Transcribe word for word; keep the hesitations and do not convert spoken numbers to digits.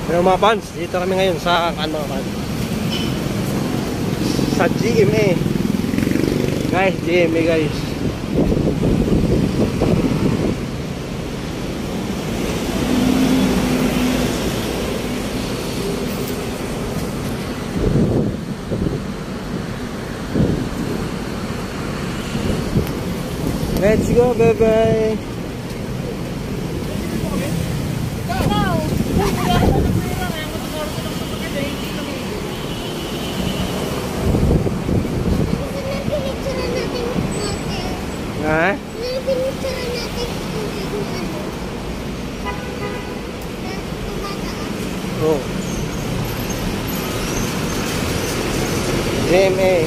Pero mga fans, dito kami ngayon sa ano sa G M A. Guys, G M A guys. Let's go, bye-bye. Ha? Oh. G M A.